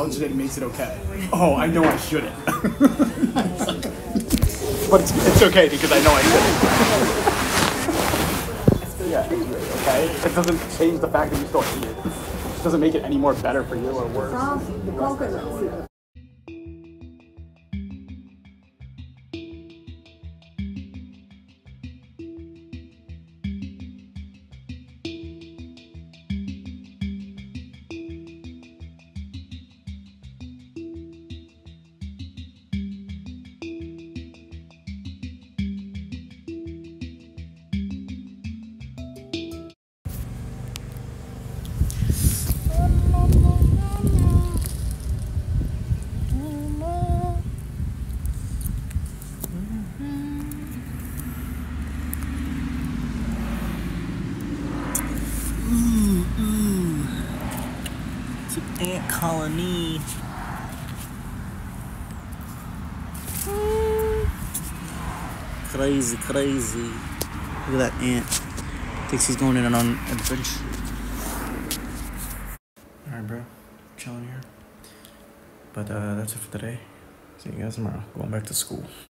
it and makes it okay. Oh, I know I shouldn't. But it's okay because I know I shouldn't. Yeah, okay? It doesn't change the fact that you still eat it. It doesn't make it any more better for you or worse. Ant colony. Crazy, crazy. Look at that ant. Thinks he's going in on an adventure. Alright, bro. Chilling here. But that's it for today. See you guys tomorrow. Going back to school.